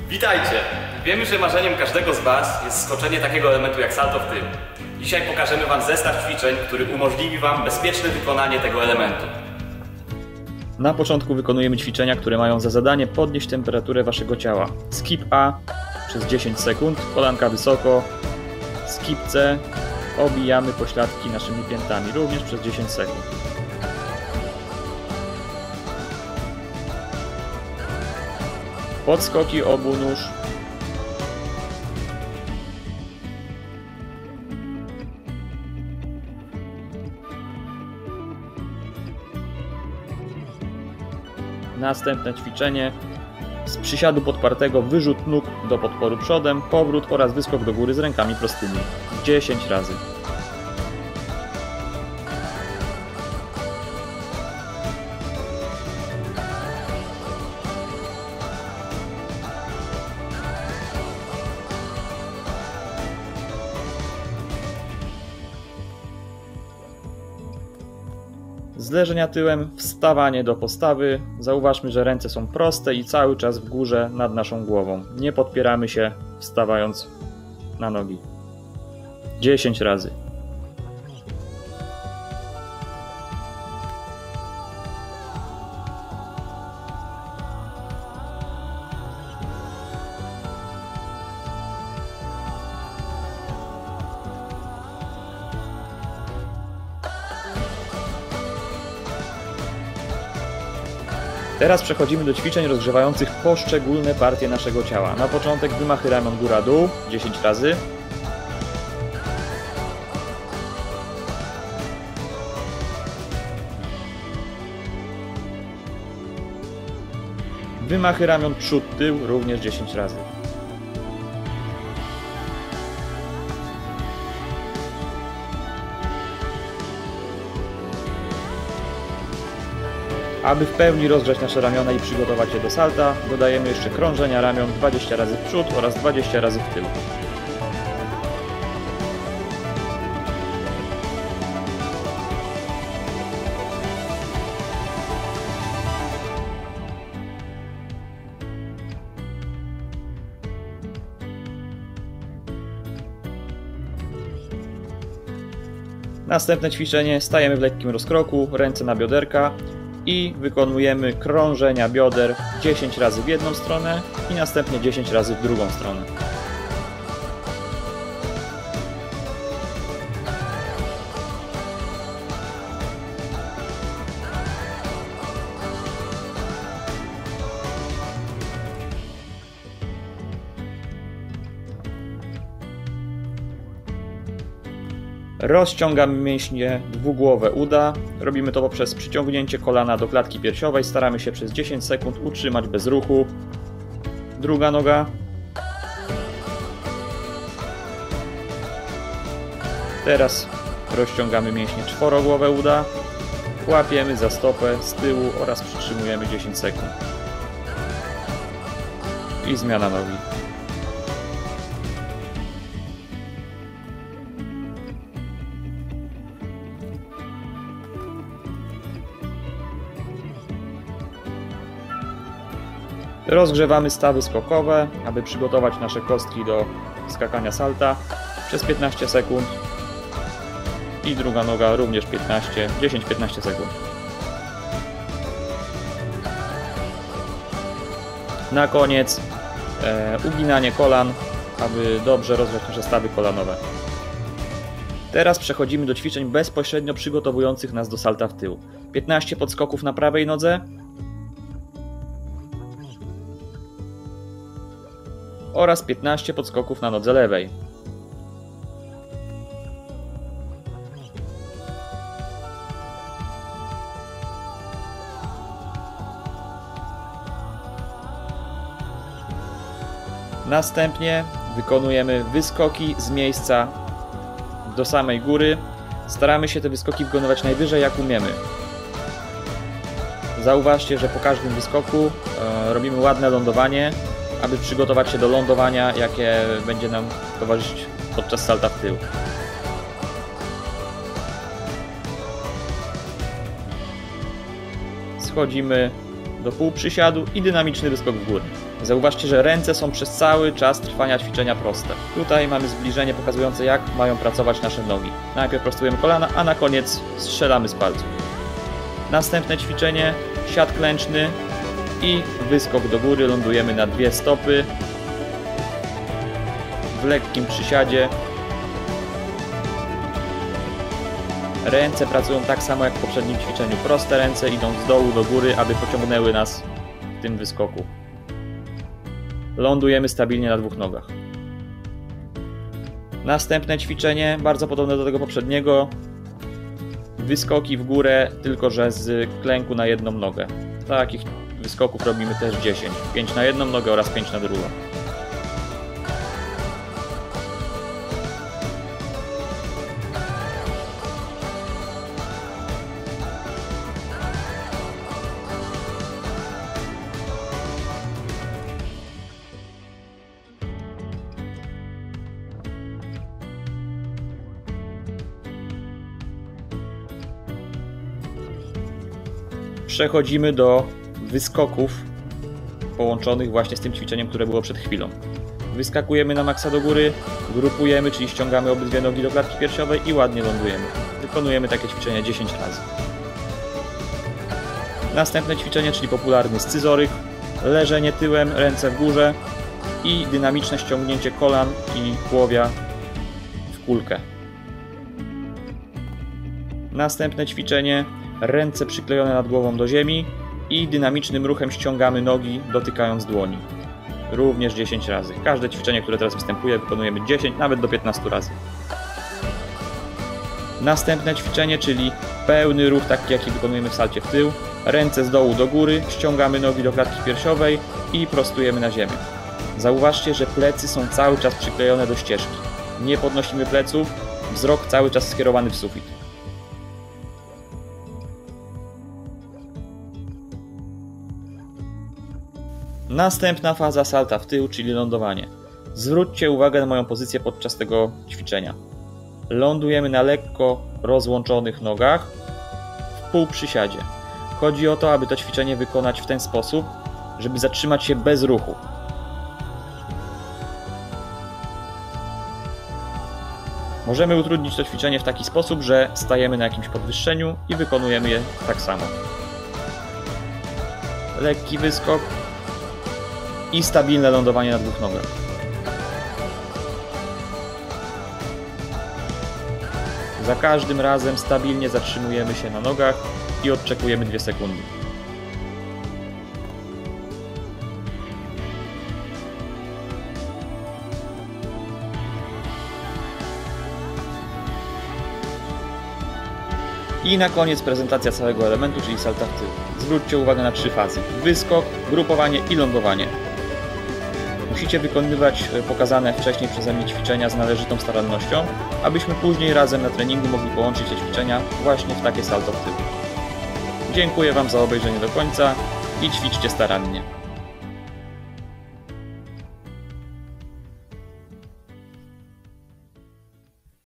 Witajcie! Wiemy, że marzeniem każdego z Was jest skoczenie takiego elementu jak salto w tył. Dzisiaj pokażemy Wam zestaw ćwiczeń, który umożliwi Wam bezpieczne wykonanie tego elementu. Na początku wykonujemy ćwiczenia, które mają za zadanie podnieść temperaturę Waszego ciała. Skip A przez 10 sekund, kolanka wysoko. Skip C, obijamy pośladki naszymi piętami, również przez 10 sekund. Podskoki obu nóż. Następne ćwiczenie z przysiadu podpartego wyrzut nóg do podporu przodem, powrót oraz wyskok do góry z rękami prostymi. 10 razy. Z leżenia tyłem, wstawanie do postawy. Zauważmy, że ręce są proste i cały czas w górze nad naszą głową. Nie podpieramy się wstawając na nogi. 10 razy. Teraz przechodzimy do ćwiczeń rozgrzewających poszczególne partie naszego ciała. Na początek wymachy ramion góra-dół 10 razy. Wymachy ramion przód-tył również 10 razy. Aby w pełni rozgrzać nasze ramiona i przygotować je do salta, dodajemy jeszcze krążenia ramion 20 razy w przód oraz 20 razy w tył. Następne ćwiczenie, stajemy w lekkim rozkroku, ręce na bioderka i wykonujemy krążenia bioder 10 razy w jedną stronę i następnie 10 razy w drugą stronę. Rozciągamy mięśnie dwugłowe uda. Robimy to poprzez przyciągnięcie kolana do klatki piersiowej. Staramy się przez 10 sekund utrzymać bez ruchu. Druga noga. Teraz rozciągamy mięśnie czworogłowe uda. Łapiemy za stopę z tyłu oraz przytrzymujemy 10 sekund. I zmiana nogi. Rozgrzewamy stawy skokowe, aby przygotować nasze kostki do skakania salta przez 15 sekund i druga noga również 10-15 sekund. Na koniec uginanie kolan, aby dobrze rozgrzać nasze stawy kolanowe. Teraz przechodzimy do ćwiczeń bezpośrednio przygotowujących nas do salta w tył. 15 podskoków na prawej nodze oraz 15 podskoków na nodze lewej. Następnie wykonujemy wyskoki z miejsca do samej góry. Staramy się te wyskoki wykonywać najwyżej jak umiemy. Zauważcie, że po każdym wyskoku robimy ładne lądowanie, aby przygotować się do lądowania, jakie będzie nam towarzyszyć podczas salta w tył. Schodzimy do półprzysiadu i dynamiczny wyskok w górę. Zauważcie, że ręce są przez cały czas trwania ćwiczenia proste. Tutaj mamy zbliżenie pokazujące, jak mają pracować nasze nogi. Najpierw prostujemy kolana, a na koniec strzelamy z palców. Następne ćwiczenie, siat klęczny i wyskok do góry. Lądujemy na 2 stopy w lekkim przysiadzie. Ręce pracują tak samo jak w poprzednim ćwiczeniu. Proste ręce idą z dołu do góry, aby pociągnęły nas w tym wyskoku. Lądujemy stabilnie na 2 nogach. Następne ćwiczenie, bardzo podobne do tego poprzedniego. Wyskoki w górę, tylko że z klęku na 1 nogę. Takich wyskoków robimy też 10. 5 na 1 nogę oraz 5 na drugą. Przechodzimy do wyskoków połączonych właśnie z tym ćwiczeniem, które było przed chwilą. Wyskakujemy na maksa do góry, grupujemy, czyli ściągamy obydwie nogi do klatki piersiowej i ładnie lądujemy. Wykonujemy takie ćwiczenia 10 razy. Następne ćwiczenie, czyli popularny scyzoryk, leżenie tyłem, ręce w górze i dynamiczne ściągnięcie kolan i tułowia w kulkę. Następne ćwiczenie, ręce przyklejone nad głową do ziemi i dynamicznym ruchem ściągamy nogi, dotykając dłoni. Również 10 razy. Każde ćwiczenie, które teraz występuje, wykonujemy 10, nawet do 15 razy. Następne ćwiczenie, czyli pełny ruch, taki jaki wykonujemy w salcie w tył. Ręce z dołu do góry, ściągamy nogi do klatki piersiowej i prostujemy na ziemię. Zauważcie, że plecy są cały czas przyklejone do ścieżki. Nie podnosimy pleców, wzrok cały czas skierowany w sufit. Następna faza salta w tył, czyli lądowanie. Zwróćcie uwagę na moją pozycję podczas tego ćwiczenia. Lądujemy na lekko rozłączonych nogach w półprzysiadzie. Chodzi o to, aby to ćwiczenie wykonać w ten sposób, żeby zatrzymać się bez ruchu. Możemy utrudnić to ćwiczenie w taki sposób, że stajemy na jakimś podwyższeniu i wykonujemy je tak samo. Lekki wyskok i stabilne lądowanie na 2 nogach. Za każdym razem stabilnie zatrzymujemy się na nogach i odczekujemy 2 sekundy. I na koniec prezentacja całego elementu, czyli salta w tył. Zwróćcie uwagę na 3 fazy. Wyskok, grupowanie i lądowanie. Musicie wykonywać pokazane wcześniej przeze mnie ćwiczenia z należytą starannością, abyśmy później razem na treningu mogli połączyć te ćwiczenia właśnie w takie salto w tył. Dziękuję Wam za obejrzenie do końca i ćwiczcie starannie.